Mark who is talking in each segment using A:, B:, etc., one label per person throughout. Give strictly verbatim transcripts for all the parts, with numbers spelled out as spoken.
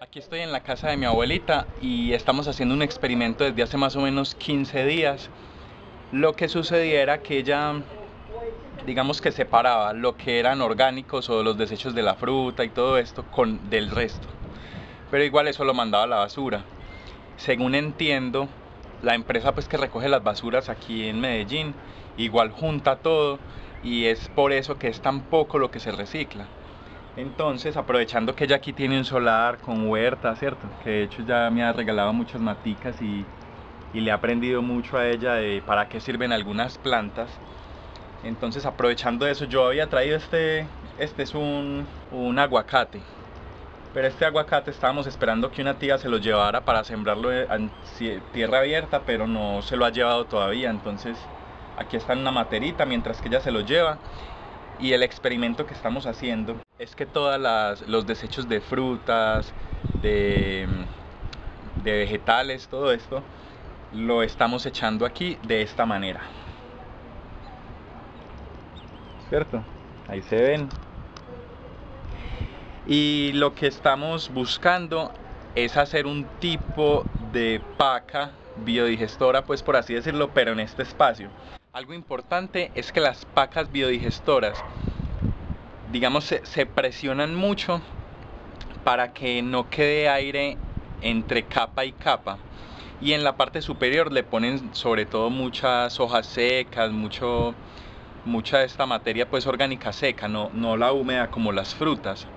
A: Aquí estoy en la casa de mi abuelita y estamos haciendo un experimento desde hace más o menos quince días. Lo que sucedía era que ella, digamos que separaba lo que eran orgánicos o los desechos de la fruta y todo esto con del resto. Pero igual eso lo mandaba a la basura. Según entiendo, la empresa pues que recoge las basuras aquí en Medellín, igual junta todo y es por eso que es tan poco lo que se recicla. Entonces, aprovechando que ella aquí tiene un solar con huerta, ¿cierto? Que de hecho ya me ha regalado muchas maticas y, y le he aprendido mucho a ella de para qué sirven algunas plantas. Entonces, aprovechando eso, yo había traído este, este es un, un aguacate. Pero este aguacate estábamos esperando que una tía se lo llevara para sembrarlo en tierra abierta, pero no se lo ha llevado todavía. Entonces, aquí está en una materita mientras que ella se lo lleva. Y el experimento que estamos haciendo es que todos los desechos de frutas, de, de vegetales, todo esto, lo estamos echando aquí de esta manera. ¿Cierto? Ahí se ven. Y lo que estamos buscando es hacer un tipo de paca biodigestora, pues por así decirlo, pero en este espacio. Algo importante es que las pacas biodigestoras, digamos, se, se presionan mucho para que no quede aire entre capa y capa, y en la parte superior le ponen sobre todo muchas hojas secas, mucho, mucha de esta materia pues orgánica seca, no, no la húmeda como las frutas.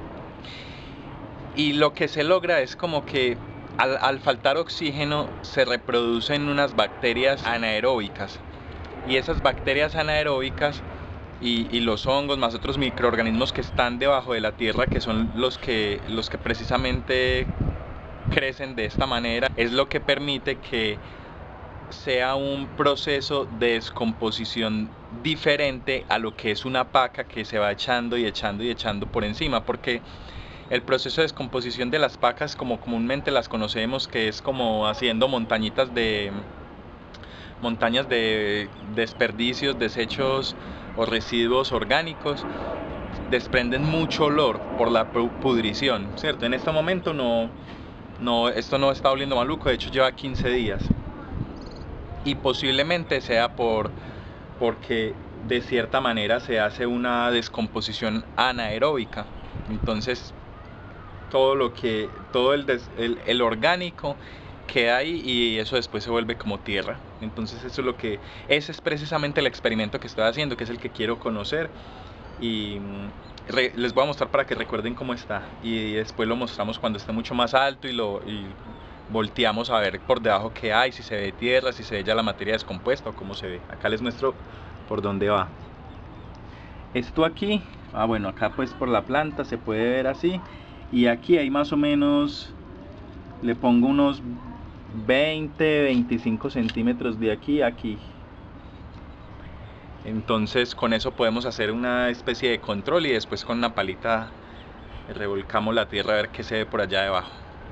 A: Y lo que se logra es como que al, al faltar oxígeno se reproducen unas bacterias anaeróbicas, y esas bacterias anaeróbicas Y, y los hongos más otros microorganismos que están debajo de la tierra, que son los que, los que precisamente crecen de esta manera, es lo que permite que sea un proceso de descomposición diferente a lo que es una paca que se va echando y echando y echando por encima, porque el proceso de descomposición de las pacas, como comúnmente las conocemos, que es como haciendo montañitas de montañas de desperdicios, desechos o residuos orgánicos, desprenden mucho olor por la pudrición, ¿cierto? En este momento no, no, esto no está oliendo maluco, de hecho lleva quince días. Y posiblemente sea por, porque de cierta manera se hace una descomposición anaeróbica. Entonces todo lo que, todo el, des, el, el orgánico queda ahí y eso después se vuelve como tierra. Entonces eso es lo que, ese es precisamente el experimento que estoy haciendo, que es el que quiero conocer, y re, les voy a mostrar para que recuerden cómo está, y después lo mostramos cuando esté mucho más alto y lo y volteamos a ver por debajo qué hay, si se ve tierra, si se ve ya la materia descompuesta o cómo se ve. Acá les muestro por dónde va. Esto aquí, ah bueno, acá pues por la planta se puede ver así, y aquí hay más o menos, le pongo unos veinte, veinticinco centímetros de aquí a aquí. Entonces con eso podemos hacer una especie de control y después con una palita revolcamos la tierra a ver qué se ve por allá debajo.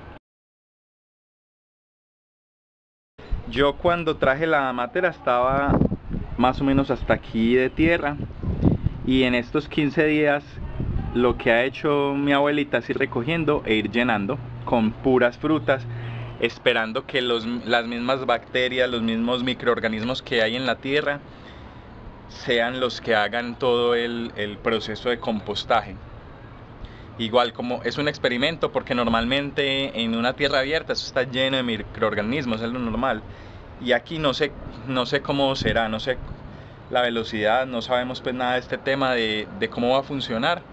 A: Yo cuando traje la matera estaba más o menos hasta aquí de tierra, y en estos quince días lo que ha hecho mi abuelita es ir recogiendo e ir llenando con puras frutas, esperando que los, las mismas bacterias, los mismos microorganismos que hay en la tierra sean los que hagan todo el, el proceso de compostaje. Igual, como es un experimento, porque normalmente en una tierra abierta eso está lleno de microorganismos, es lo normal, y aquí no sé, no sé cómo será, no sé la velocidad, no sabemos pues nada de este tema de, de cómo va a funcionar,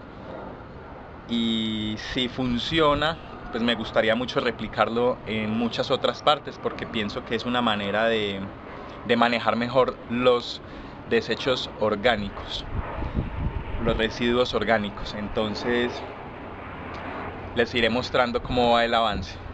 A: y si funciona pues me gustaría mucho replicarlo en muchas otras partes, porque pienso que es una manera de, de manejar mejor los desechos orgánicos, los residuos orgánicos. Entonces les iré mostrando cómo va el avance.